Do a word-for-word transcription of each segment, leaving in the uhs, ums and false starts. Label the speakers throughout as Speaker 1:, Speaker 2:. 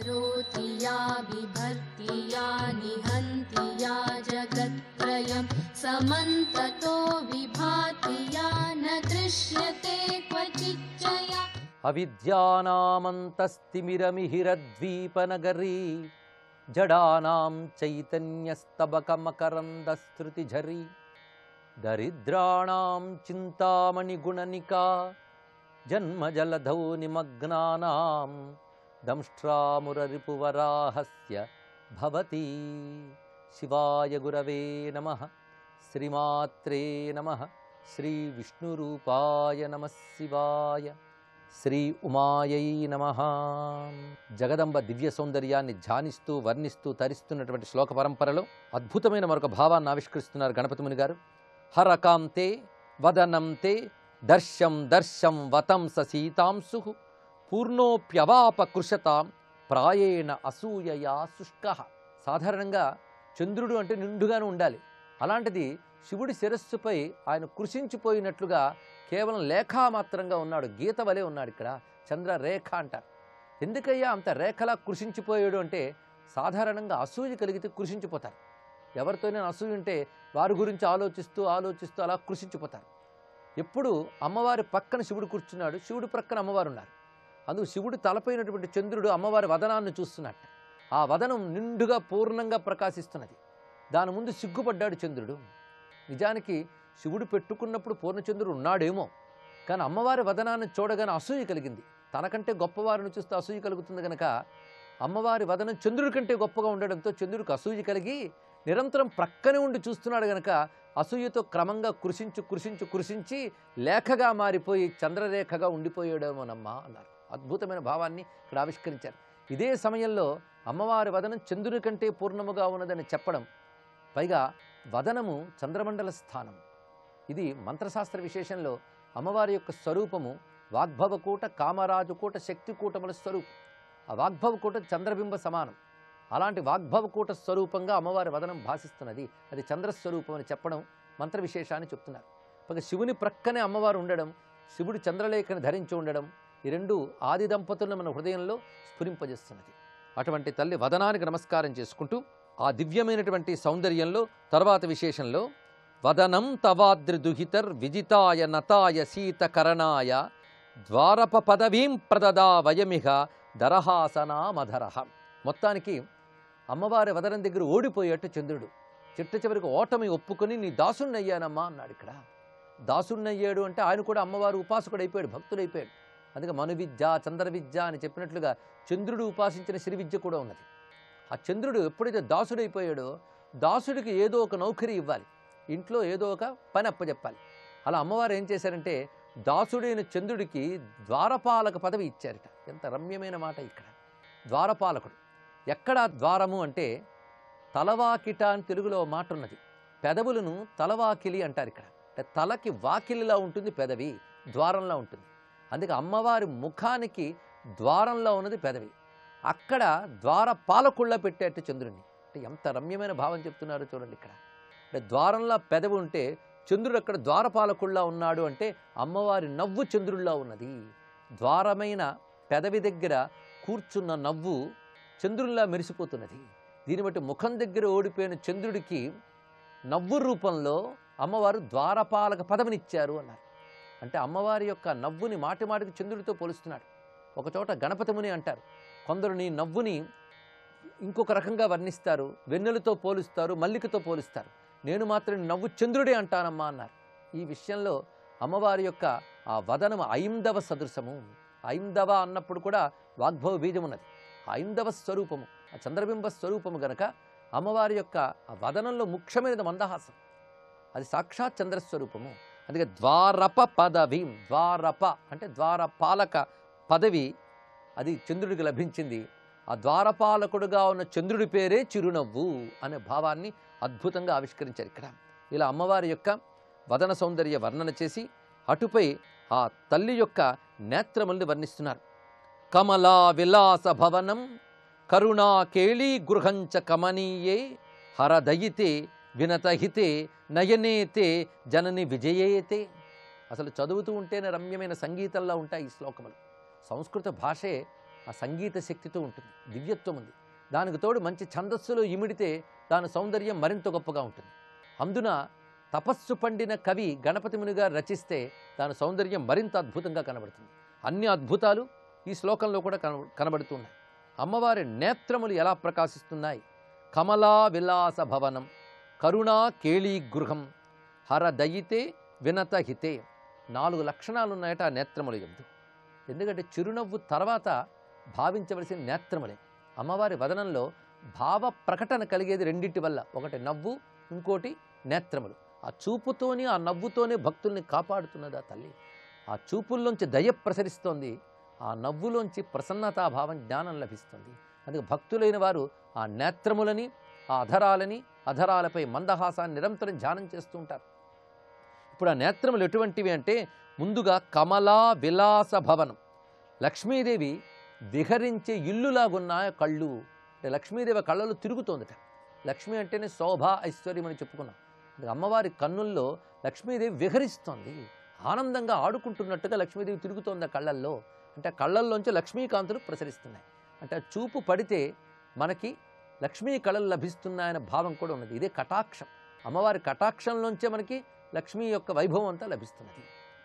Speaker 1: करोति या बिभर्ति या निहन्ति या जगत्त्रयं समन्ततो विभाति या न दृश्यते क्वचिच्च या
Speaker 2: अविद्यानामन्तस्तिमिरमिहिरद्वीपनगरी जडानां चैतन्यस्तबकमकरन्दस्रुतिझरी दरिद्राणां चिन्तामणिगुणनिका जन्मजलधौ निमग्नानां दंष्ट्रामुररिपुवराहस्य भवति। शिवाय गुरवे नमः। श्रीमात्रे नमः। श्री विष्णुरूपाय नमः शिवाय। శ్రీ ఉమాయై నమః. జగదంబ దివ్య సౌందర్యాన్ని ధ్యానిస్తూ వర్ణిస్తూ తరిస్తున్నటువంటి శ్లోక పరంపరలో అద్భుతమైన మరొక భావాన్ని ఆవిష్కరిస్తున్నారు గణపతి ముని గారు. హరకాంతే వదనంతే దర్శం దర్శం వతంస సీతాంశు పూర్ణోప్యవాప కృషతాం ప్రాయేణ అసూయయా శుష్క. సాధారణంగా చంద్రుడు అంటే నిండుగానే ఉండాలి. అలాంటిది శివుడి శిరస్సుపై ఆయన కృషించిపోయినట్లుగా కేవలం లేఖామాత్రంగా ఉన్నాడు, గీత వలె ఉన్నాడు. ఇక్కడ చంద్రరేఖ అంటారు. ఎందుకయ్యా అంత రేఖలా కృషించిపోయాడు అంటే సాధారణంగా అసూయ కలిగితే కృషించిపోతారు. ఎవరితోనే అసూయ ఉంటే వారి గురించి ఆలోచిస్తూ ఆలోచిస్తూ అలా కృషించిపోతారు. ఎప్పుడు అమ్మవారి పక్కన శివుడు కూర్చున్నాడు, శివుడి ప్రక్కన అమ్మవారు ఉన్నారు. అందుకు శివుడు తలపైనటువంటి చంద్రుడు అమ్మవారి వదనాన్ని చూస్తున్నట్ట. ఆ వదనం నిండుగా పూర్ణంగా ప్రకాశిస్తున్నది. దాని ముందు సిగ్గుపడ్డాడు చంద్రుడు. నిజానికి శివుడు పెట్టుకున్నప్పుడు పూర్ణచంద్రుడు ఉన్నాడేమో, కానీ అమ్మవారి వదనాన్ని చూడగానే అసూయ కలిగింది. తనకంటే గొప్పవారిని చూస్తే అసూయ కలుగుతుంది కనుక అమ్మవారి వదనం చంద్రుడి కంటే గొప్పగా ఉండడంతో చంద్రుడికి అసూయ కలిగి నిరంతరం ప్రక్కనే ఉండి చూస్తున్నాడు గనక అసూయతో క్రమంగా కృషించు కృషించు కృషించి లేఖగా మారిపోయి చంద్రరేఖగా ఉండిపోయాడేమోనమ్మా అన్నారు. అద్భుతమైన భావాన్ని ఇక్కడ ఆవిష్కరించారు. ఇదే సమయంలో అమ్మవారి వదనం చంద్రుని కంటే పూర్ణముగా ఉన్నదని చెప్పడం, పైగా వదనము చంద్రమండల స్థానం. ఇది మంత్రశాస్త్ర విశేషంలో అమ్మవారి యొక్క స్వరూపము వాగ్భవకూట కామరాజుకూట శక్తికూటముల స్వరూపం. ఆ వాగ్భవకూట చంద్రబింబ సమానం. అలాంటి వాగ్భవకూట స్వరూపంగా అమ్మవారి వదనం భాషిస్తున్నది. అది చంద్రస్వరూపం అని చెప్పడం మంత్ర విశేషాన్ని చెప్తున్నారు. పైగా శివుని ప్రక్కనే అమ్మవారు ఉండడం, శివుడు చంద్రలేఖని ధరించి ఉండడం, ఈ రెండు ఆది దంపతులను మన హృదయంలో స్ఫురింపజేస్తున్నది. అటువంటి తల్లి వదనానికి నమస్కారం చేసుకుంటూ ఆ దివ్యమైనటువంటి సౌందర్యంలో తర్వాత విశేషంలో వదనం తవాద్రి దుహితర్ విజితాయ నతాయ శీతకరణాయ ద్వారప పదవీం ప్రదదా వయమిహ దరహాసనా మధరహ. మొత్తానికి అమ్మవారి వదనం దగ్గర ఓడిపోయేట్టు చంద్రుడు చిట్ట చివరికి ఓటమి ఒప్పుకొని నీ దాసుణ్ణయ్యానమ్మా అన్నాడు. ఇక్కడ దాసుణ్ణయ్యాడు అంటే ఆయన కూడా అమ్మవారు ఉపాసకుడు అయిపోయాడు, భక్తుడైపోయాడు. అందుకే మను విద్య చంద్ర విద్య అని చెప్పినట్లుగా చంద్రుడు ఉపాసించిన శ్రీ విద్య కూడా ఉన్నది. ఆ చంద్రుడు ఎప్పుడైతే దాసుడైపోయాడో దాసుడికి ఏదో ఒక నౌకరీ ఇవ్వాలి, ఇంట్లో ఏదో ఒక పని అప్పచెప్పాలి. అలా అమ్మవారు ఏం చేశారంటే దాసుడైన చంద్రుడికి ద్వారపాలక పదవి ఇచ్చారట. ఎంత రమ్యమైన మాట ఇక్కడ. ద్వారపాలకుడు. ఎక్కడ ద్వారము అంటే తలవాకిట అని తెలుగులో మాట ఉన్నది. పెదవులను తలవాకిలి అంటారు. ఇక్కడ అంటే తలకి వాకిలిలా ఉంటుంది, పెదవి ద్వారంలా ఉంటుంది. అందుకే అమ్మవారి ముఖానికి ద్వారంలో ఉన్నది పెదవి. అక్కడ ద్వారపాలకుళ్ళ పెట్టేట్టు చంద్రుడిని. అంటే ఎంత రమ్యమైన భావం చెప్తున్నారో చూడండి. ఇక్కడ అంటే ద్వారంలో పెదవి ఉంటే చంద్రుడు అక్కడ ద్వారపాలకుళ్ళ ఉన్నాడు అంటే అమ్మవారి నవ్వు చంద్రుడిలా ఉన్నది. ద్వారమైన పెదవి దగ్గర కూర్చున్న నవ్వు చంద్రుడిలా మెరిసిపోతున్నది. దీన్ని బట్టి ముఖం దగ్గర ఓడిపోయిన చంద్రుడికి నవ్వు రూపంలో అమ్మవారు ద్వారపాలక పదవినిచ్చారు అన్నారు. అంటే అమ్మవారి యొక్క నవ్వుని మాటి మాటికి చంద్రుడితో పోలుస్తున్నాడు. ఒకచోట గణపతి ముని అంటారు, కొందరు నీ నవ్వుని ఇంకొక రకంగా వర్ణిస్తారు, వెన్నెలతో పోలుస్తారు, మల్లికతో పోలుస్తారు. నేను మాత్రం నవ్వు చంద్రుడే అంటానమ్మా అన్నారు. ఈ విషయంలో అమ్మవారి యొక్క ఆ వదనం ఐందవ సదృశము. ఐందవ అన్నప్పుడు కూడా వాగ్భవ బీజం ఉన్నది. ఐందవ స్వరూపము, ఆ చంద్రబింబ స్వరూపము గనక అమ్మవారి యొక్క ఆ వదనంలో ముఖ్యమైనది మందహాసం. అది సాక్షాత్ చంద్రస్వరూపము. అందుకే ద్వారప పదవి, ద్వారప అంటే ద్వారపాలక పదవి అది చంద్రుడికి లభించింది. ఆ ద్వారపాలకుడుగా ఉన్న చంద్రుడి పేరే చిరునవ్వు అనే భావాన్ని అద్భుతంగా ఆవిష్కరించారు. ఇక్కడ ఇలా అమ్మవారి యొక్క వదన సౌందర్య వర్ణన చేసి అటుపై ఆ తల్లి యొక్క నేత్రముల్ని వర్ణిస్తున్నారు. కమలా విలాస భవనం కరుణా కేళీ గృహంచ కమనీయే హరదయితే వినతహితే నయనేతే జనని విజయేతే. అసలు చదువుతూ ఉంటేనే రమ్యమైన సంగీతంలా ఉంటాయి ఈ శ్లోకములు. సంస్కృత భాషే ఆ సంగీత శక్తితో ఉంటుంది, దివ్యత్వం ఉంది. దానికి తోడు మంచి ఛందస్సులో ఇమిడితే దాని సౌందర్యం మరింత గొప్పగా ఉంటుంది. అందున తపస్సు పండిన కవి గణపతి ముని గారు రచిస్తే దాని సౌందర్యం మరింత అద్భుతంగా కనబడుతుంది. అన్ని అద్భుతాలు ఈ శ్లోకంలో కూడా కన కనబడుతున్నాయి. అమ్మవారి నేత్రములు ఎలా ప్రకాశిస్తున్నాయి. కమలా విలాస భవనం కరుణా కేళీ గృహం హర దయితే వినత హితే. నాలుగు లక్షణాలు ఉన్నాయట ఆ నేత్రములు ఎందు. ఎందుకంటే చిరునవ్వు తర్వాత భావించవలసిన నేత్రములే. అమ్మవారి వదనంలో భావ ప్రకటన కలిగేది రెండింటి వల్ల, ఒకటి నవ్వు, ఇంకోటి నేత్రములు. ఆ చూపుతోని ఆ నవ్వుతోనే భక్తుల్ని కాపాడుతున్నది ఆ తల్లి. ఆ చూపుల్లోంచి దయ ప్రసరిస్తోంది, ఆ నవ్వులోంచి ప్రసన్నతాభావం జ్ఞానం లభిస్తుంది. అందుకే భక్తులైన వారు ఆ నేత్రములని, ఆ అధరాలని, అధరాలపై మందహాసాన్ని నిరంతరం ధ్యానం చేస్తూ ఉంటారు. ఇప్పుడు ఆ నేత్రములు ఎటువంటివి అంటే, ముందుగా కమలా విలాస భవనం, లక్ష్మీదేవి విహరించే ఇల్లులాగున్నాయ కళ్ళు. అంటే లక్ష్మీదేవి కళ్ళలో తిరుగుతోందట. లక్ష్మి అంటేనే శోభ, ఐశ్వర్యం అని చెప్పుకున్నాం. అమ్మవారి కన్నుల్లో లక్ష్మీదేవి విహరిస్తోంది, ఆనందంగా ఆడుకుంటున్నట్టుగా లక్ష్మీదేవి తిరుగుతోంది ఆ కళ్ళల్లో. అంటే కళ్ళల్లోంచి లక్ష్మీకాంతులు ప్రసరిస్తున్నాయి. అంటే చూపు పడితే మనకి లక్ష్మీ కళలు లభిస్తున్నాయనే భావం కూడా ఉన్నది. ఇదే కటాక్షం. అమ్మవారి కటాక్షంలోంచే మనకి లక్ష్మీ యొక్క వైభవం అంతా లభిస్తున్నది.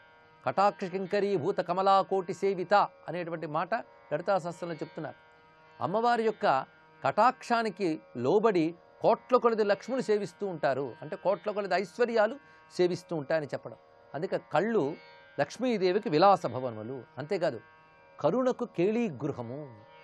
Speaker 2: కటాక్ష కింకరీ భూత కమలాకోటి సేవిత అనేటువంటి మాట లలితా సహస్రంలో చెప్తున్నారు. అమ్మవారి యొక్క కటాక్షానికి లోబడి కోట్ల కొలది లక్ష్ములు సేవిస్తూ ఉంటారు. అంటే కోట్ల కొలది ఐశ్వర్యాలు సేవిస్తూ ఉంటాయని చెప్పడం. అందుకే కళ్ళు లక్ష్మీదేవికి విలాస భవనములు. అంతేకాదు కరుణకు కేళీ గృహము,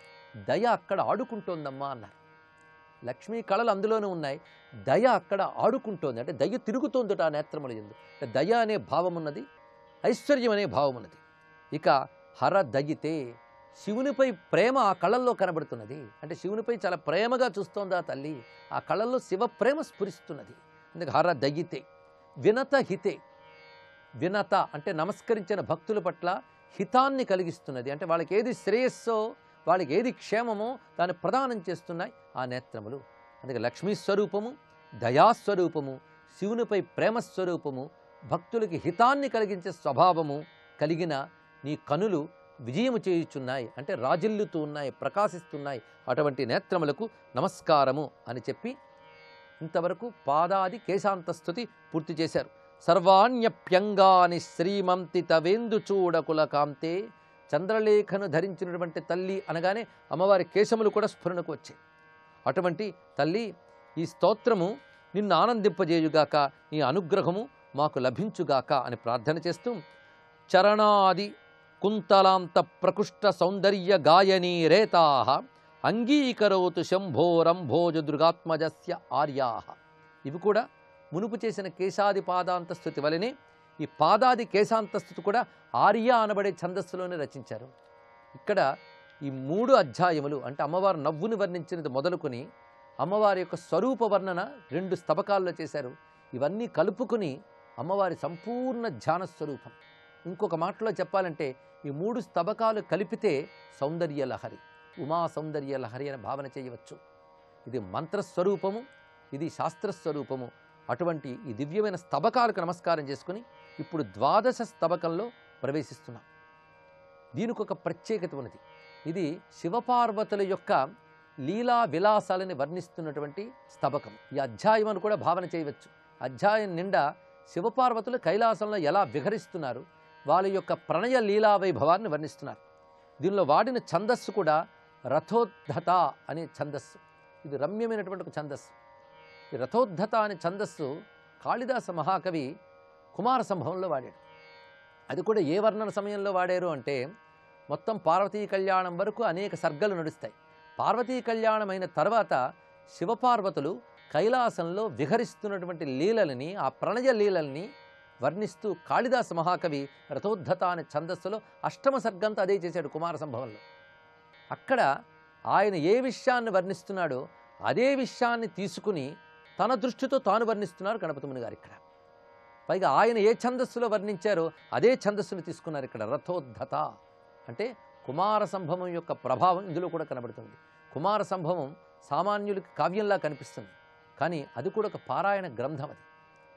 Speaker 2: దయ అక్కడ ఆడుకుంటోందమ్మా అన్నారు. లక్ష్మీ కళలు అందులోనే ఉన్నాయి, దయ అక్కడ ఆడుకుంటోంది. అంటే దయ తిరుగుతోందట ఆ నేత్రముల యందు. అంటే దయ అనే భావం ఉన్నది, ఐశ్వర్యం అనే భావం ఉన్నది. ఇక హర దయితే, శివునిపై ప్రేమ ఆ కళల్లో కనబడుతున్నది. అంటే శివునిపై చాలా ప్రేమగా చూస్తోంది ఆ తల్లి. ఆ కళల్లో శివ ప్రేమ స్ఫురిస్తున్నది. అందుకే హర దయితే. వినత హితే, వినత అంటే నమస్కరించిన భక్తుల పట్ల హితాన్ని కలిగిస్తున్నది. అంటే వాళ్ళకి ఏది శ్రేయస్సో, వాళ్ళకి ఏది క్షేమమో దాన్ని ప్రదానం చేస్తున్నాయి ఆ నేత్రములు. అందుకే లక్ష్మీ స్వరూపము, దయాస్వరూపము, శివునిపై ప్రేమస్వరూపము, భక్తులకి హితాన్ని కలిగించే స్వభావము కలిగిన నీ కనులు విజయము చేయుచున్నాయి. అంటే రాజిల్లుతూ ఉన్నాయి, ప్రకాశిస్తున్నాయి. అటువంటి నేత్రములకు నమస్కారము అని చెప్పి ఇంతవరకు పాదాది కేశాంతస్తుతి పూర్తి చేశారు. సర్వాణ్యప్యంగాని శ్రీమంతి తవేందు చూడకుల కాంతే. చంద్రలేఖను ధరించినటువంటి తల్లి అనగానే అమ్మవారి కేశములు కూడా స్ఫురణకు వచ్చాయి. అటువంటి తల్లి, ఈ స్తోత్రము నిన్ను ఆనందింపజేయుగాక, నీ అనుగ్రహము మాకు లభించుగాక అని ప్రార్థన చేస్తూ, చరణాది కుంతలాంత ప్రకృష్ట సౌందర్య గాయనీ రేతాః అంగీకరోతు శంభోరంభోజ దుర్గాత్మజస్య ఆర్యాః. ఇవి కూడా మునుపు చేసిన కేశాది పాదాంత స్థుతి వలనే ఈ పాదాది కేశాంత స్థుతి కూడా ఆర్య అనబడే ఛందస్సులోనే రచించారు. ఇక్కడ ఈ మూడు అధ్యాయములు అంటే అమ్మవారు నవ్వుని వర్ణించినది మొదలుకొని అమ్మవారి యొక్క స్వరూప వర్ణన రెండు స్తబకాల్లో చేశారు. ఇవన్నీ కలుపుకుని అమ్మవారి సంపూర్ణ ధ్యాన స్వరూపం. ఇంకొక మాటలో చెప్పాలంటే ఈ మూడు స్తబకాలు కలిపితే సౌందర్య లహరి, ఉమా సౌందర్య లహరి అని భావన చేయవచ్చు. ఇది మంత్రస్వరూపము, ఇది శాస్త్రస్వరూపము. అటువంటి ఈ దివ్యమైన స్తబకాలకు నమస్కారం చేసుకుని ఇప్పుడు ద్వాదశ స్తబకంలో ప్రవేశిస్తున్నాం. దీనికి ఒక ప్రత్యేకత ఉన్నది. ఇది శివపార్వతుల యొక్క లీలా విలాసాలని వర్ణిస్తున్నటువంటి స్తబకం. ఈ అధ్యాయం అని కూడా భావన చేయవచ్చు. అధ్యాయం నిండా శివపార్వతులు కైలాసంలో ఎలా విహరిస్తున్నారు, వాళ్ళ యొక్క ప్రణయ లీలా వైభవాన్ని వర్ణిస్తున్నారు. దీనిలో వాడిన ఛందస్సు కూడా రథోద్ధత అనే ఛందస్సు. ఇది రమ్యమైనటువంటి ఒక ఛందస్సు. ఈ రథోద్ధత అనే ఛందస్సు కాళిదాస మహాకవి కుమార సంభవంలో వాడాడు. అది కూడా ఏ వర్ణన సమయంలో వాడారు అంటే, మొత్తం పార్వతీ కళ్యాణం వరకు అనేక సర్గలు నడుస్తాయి. పార్వతీ కళ్యాణం అయిన తర్వాత శివపార్వతులు కైలాసంలో విహరిస్తున్నటువంటి లీలలని, ఆ ప్రణయ లీలల్ని వర్ణిస్తూ కాళిదాస మహాకవి రథోద్ధత అనే ఛందస్సులో అష్టమ సర్గంతో అదే చేశాడు కుమార సంభవంలో. అక్కడ ఆయన ఏ విషయాన్ని వర్ణిస్తున్నాడో అదే విషయాన్ని తీసుకుని తన దృష్టితో తాను వర్ణిస్తున్నారు గణపతి ముని గారు. ఇక్కడ పైగా ఆయన ఏ ఛందస్సులో వర్ణించారో అదే ఛందస్సును తీసుకున్నారు. ఇక్కడ రథోద్ధత అంటే కుమార సంభవం యొక్క ప్రభావం ఇందులో కూడా కనబడుతుంది. కుమార సంభవం సామాన్యులకి కావ్యంలా కనిపిస్తుంది, కానీ అది కూడా ఒక పారాయణ గ్రంథం. అది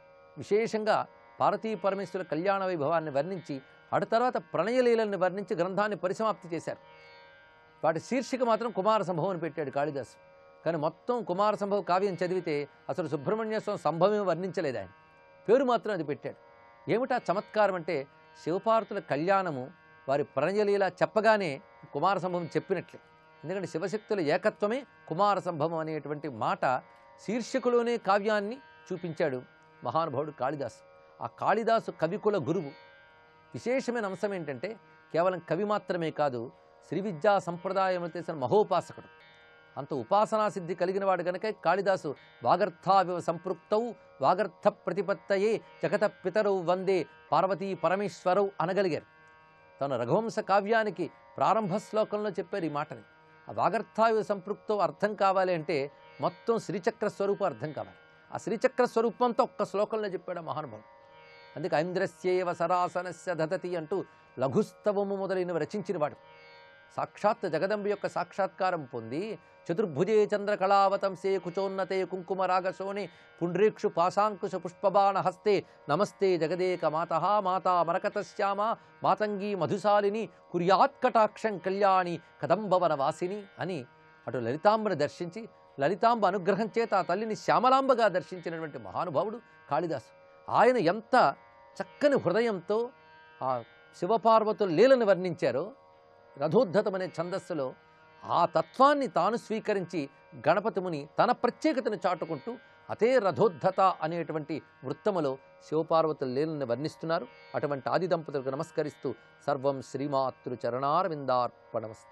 Speaker 2: విశేషంగా పార్వతీ పరమేశ్వర కళ్యాణ వైభవాన్ని వర్ణించి అటు తర్వాత ప్రణయలీలని వర్ణించి గ్రంథాన్ని పరిసమాప్తి చేశారు. వాటి శీర్షిక మాత్రం కుమార సంభవం అని పెట్టాడు కాళిదాసు. కానీ మొత్తం కుమార సంభవ కావ్యం చదివితే అసలు సుబ్రహ్మణ్య స్వామి సంభవమే వర్ణించలేదు ఆయన, పేరు మాత్రం అది పెట్టాడు. ఏమిటా చమత్కారం అంటే శివపార్వతుల కళ్యాణము వారి ప్రణయలీల చెప్పగానే కుమార సంభవం చెప్పినట్లే. ఎందుకంటే శివశక్తుల ఏకత్వమే కుమార సంభవం అనేటువంటి మాట శీర్షికలోనే కావ్యాన్ని చూపించాడు మహానుభావుడు కాళిదాసు. ఆ కాళిదాసు కవికుల గురువు. విశేషమైన అంశం ఏంటంటే కేవలం కవి మాత్రమే కాదు, శ్రీ విద్యా సంప్రదాయం చేసిన మహోపాసకుడు. అంత ఉపాసనా సిద్ధి కలిగిన వాడు కనుక కాళిదాసు వాగర్థావివ సంపృక్తౌ వాగర్థ ప్రతిపత్తయే జగత పితరౌ వందే పార్వతీ పరమేశ్వరౌ అనగలిగారు. తన రఘువంశ కావ్యానికి ప్రారంభ శ్లోకంలో చెప్పారు ఈ మాటని. ఆ వాగర్థావివ సంపృక్తౌ అర్థం కావాలి అంటే మొత్తం శ్రీచక్ర స్వరూపం అర్థం కావాలి. ఆ శ్రీచక్ర స్వరూపంతో ఒక్క శ్లోకంలో చెప్పాడు మహానుభావుడు. అందుకే ఐంద్రస్యేవ సరాసనస్య దదతి అంటూ లఘుస్తవము మొదలైనవి రచించిన వాడు. సాక్షాత్ జగదంబ యొక్క సాక్షాత్కారం పొంది చతుర్భుజే చంద్రకళావతంసే కుచోన్నతే కుంకుమ రాగశోణి పుండ్రీక్షు పాశాంకుశ పుష్పబాణ హస్తే నమస్తే జగదేక మాతః మాతా మరకతశ్యామ మాతంగీ మధుశాలిని కుర్యాత్కటాక్షం కళ్యాణి కదంబవన వాసిని అని అటు లలితాంబను దర్శించి లలితాంబ అనుగ్రహం చేత ఆ తల్లిని శ్యామలాంబగా దర్శించినటువంటి మహానుభావుడు కాళిదాసు. ఆయన ఎంత చక్కని హృదయంతో ఆ శివపార్వతుల లీలను వర్ణించారో రథోద్ధతం అనే ఛందస్సులో ఆ తత్వాన్ని తాను స్వీకరించి గణపతి ముని తన ప్రత్యేకతను చాటుకుంటూ అతే రథోద్ధత అనేటువంటి వృత్తములో శివపార్వతుల లీలను వర్ణిస్తున్నారు. అటువంటి ఆది దంపతులకు నమస్కరిస్తూ సర్వం శ్రీమాతృ చరణారవిందార్పణమస్తు.